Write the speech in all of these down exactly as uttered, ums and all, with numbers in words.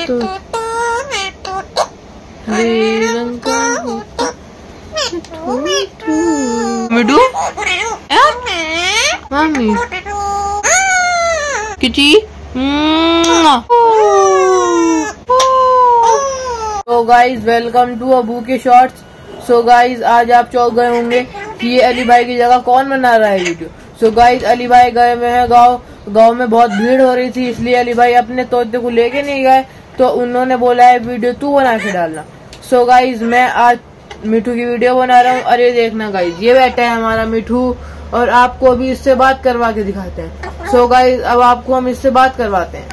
तो हरे रंग का होता मिठू मिठू मम्मी किची। तो गाइज वेलकम टू अबू के शॉर्ट्स। सो गाइज आज आप चौंक गए होंगे कि ये अली भाई की जगह कौन बना रहा है वीडियो। सो गाइज अली भाई गए हुए हैं गाँव। गाँव में बहुत भीड़ हो रही थी, इसलिए अली भाई अपने तोते को लेके नहीं गए, तो उन्होंने बोला है वीडियो तू बना के डालना। सो गाइज मैं आज मिठू की वीडियो बना रहा हूँ। अरे देखना गाइज, ये बैठा है हमारा मिठू और आपको अभी इससे बात करवा के दिखाते हैं। सो गाइज अब आपको हम इससे बात करवाते हैं।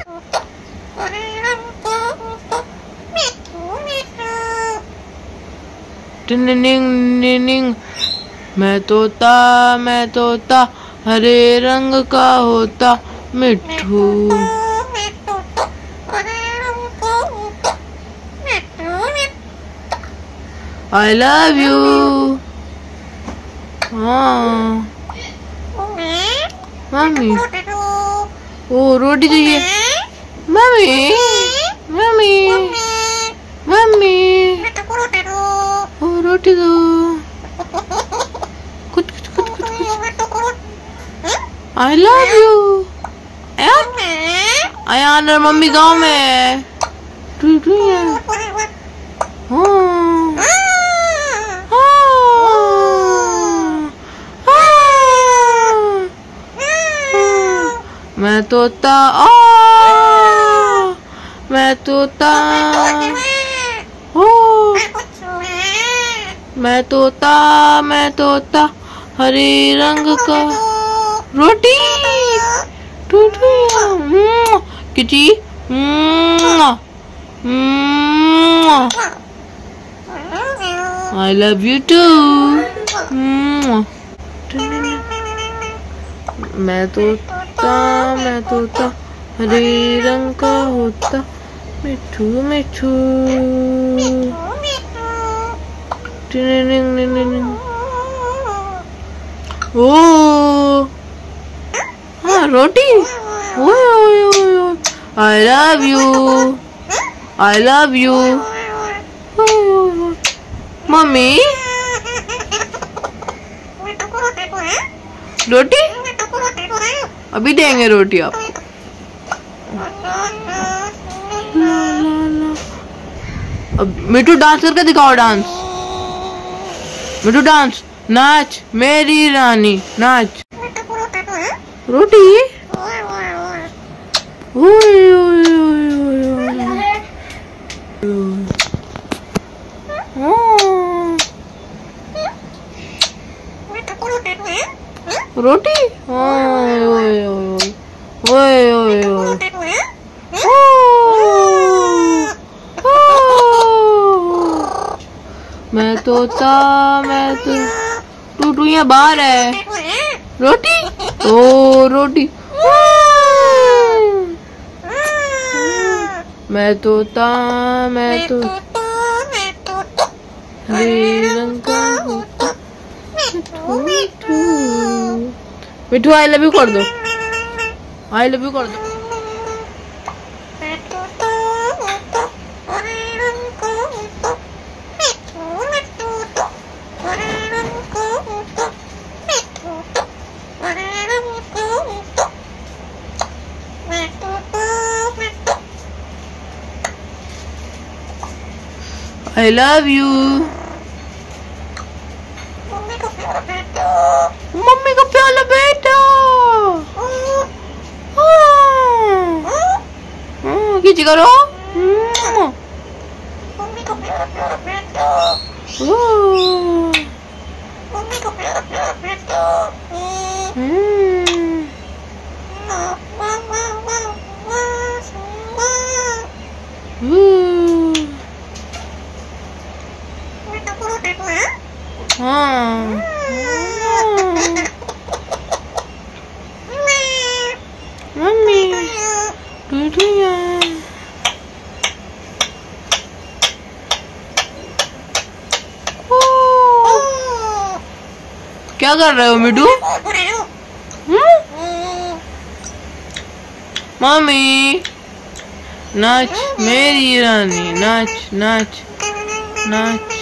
टिनिंग मैं तोता मैं तोता हरे रंग का होता मिठू। I love you. हाँ मम्मी ओ रोटी चाहिए। मम्मी मम्मी मम्मी ओ रोटी दो। कुछ कुछ कुछ कुछ कुछ। I love you. आया ना मम्मी गाँव में। टू टू हाँ मैं तोता आ मैं तोता ओ मैं तोता मैं तोता हरे रंग का रोटी किची। I love you too. मैं तोता मैं तोता हरे रंग का होता मिठू मिठू। ओ हाँ रोटी। I love you I love you. Mummy रोटी अभी देंगे रोटी आपको। अब मिठू डांस करके दिखाओ। डांस मिठू डांस नाच मेरी रानी नाच। रोटी ओए ओए रोटी ओए ओए ओए ओए ओए मैं तोता मैं तो टूटू यहाँ बाहर है। रोटी ओ रोटी मैं तोता मैं तो हरे रंग का होता मिठू मिठू। आई लव यू कर दो। आई लव यू कर दो। I love you. मम्मी का प्याला बेटा। किसी करो। मम्मी का प्यारा प्यारा बेटा। मम्मी का प्यारा प्यारा बेटा। हाँ मम्मी क्या कर रहे हो मिठू? मम्मी नाच मेरी रानी, नाच नाच नाच।